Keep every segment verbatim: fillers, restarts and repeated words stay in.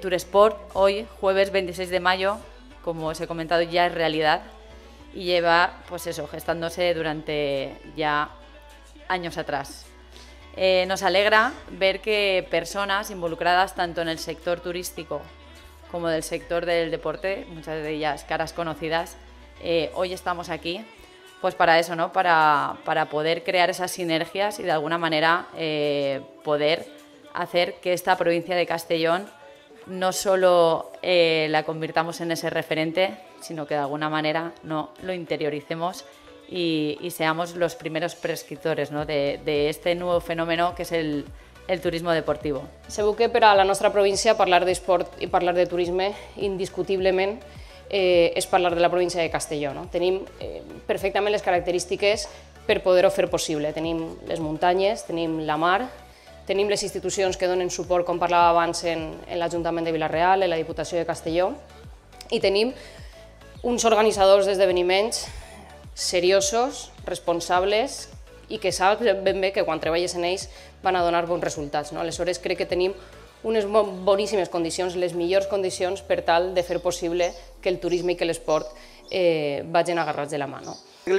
Turesport hoy, jueves veintiséis de mayo, como os he comentado, ya es realidad y lleva, pues eso, gestándose durante ya años atrás. Eh, nos alegra ver que personas involucradas tanto en el sector turístico como del sector del deporte, muchas de ellas caras conocidas, eh, hoy estamos aquí, pues para eso, ¿no? Para, para poder crear esas sinergias y de alguna manera eh, poder hacer que esta provincia de Castellón no solo eh, la convirtamos en ese referente, sino que de alguna manera no lo interioricemos y, y seamos los primeros prescriptores, ¿no? de, de este nuevo fenómeno que es el, el turismo deportivo. Segur que per a la nostra província parlar d'esport i parlar de turisme indiscutiblement eh, és parlar de la província de Castelló. No? Tenim eh, perfectament les característiques per poder-ho fer possible. Tenim les muntanyes, tenim la mar, tenim les institucions que donen suport, com parlava abans, en, en l'Ajuntament de Vila-real, en la Diputació de Castelló, i tenim uns organitzadors d'esdeveniments seriosos, responsables i que saps ben bé que quan treballes en ells van a donar bons resultats. No? Aleshores crec que tenim unes boníssimes condicions, les millors condicions per tal de fer possible que el turisme i que l'esport eh, vagin agarrats de la mà. No?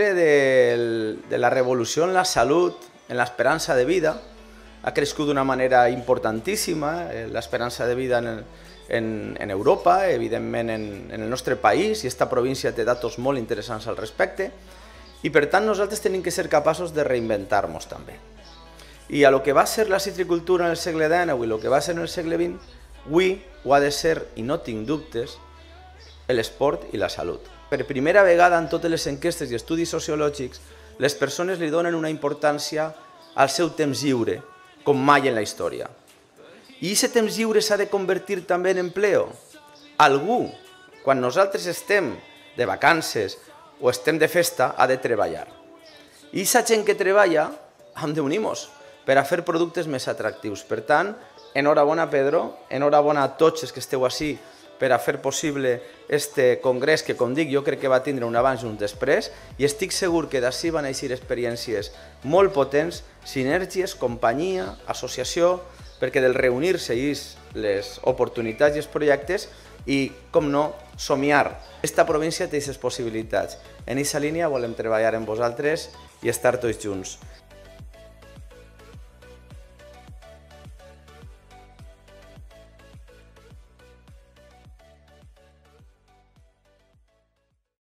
De, de la revolució en la salut, en l'esperança de vida, ha crescut d'una manera importantíssima, l'esperança de vida en, en, en Europa, evidentment en, en el nostre país, i esta província té datos molt interessants al respecte, i per tant nosaltres tenim que ser capaços de reinventar-nos també. I a lo que va ser la citricultura en el segle dinou i el que va ser en el segle vint, avui ho ha de ser, i no tinc dubtes, l'esport i la salut. Per primera vegada en totes les enquestes i estudis sociològics, les persones li donen una importància al seu temps lliure, com mai en la història. I aquest temps lliure s'ha de convertir també en empleo. Algú, quan nosaltres estem de vacances o estem de festa, ha de treballar. I aquesta gent que treballa hem d'unir-nos per a fer productes més atractius. Per tant, enhorabona Pedro, enhorabona a tots els que esteu així per a fer possible este congrés que, com dic, jo crec que va tindre un abans i un després, i estic segur que d'ací van eixir experiències molt potents, sinergies, companyia, associació, perquè del reunir-se hi les oportunitats i els projectes i, com no, somiar. Esta província té aquestes possibilitats. En aquesta línia volem treballar amb vosaltres i estar tots junts.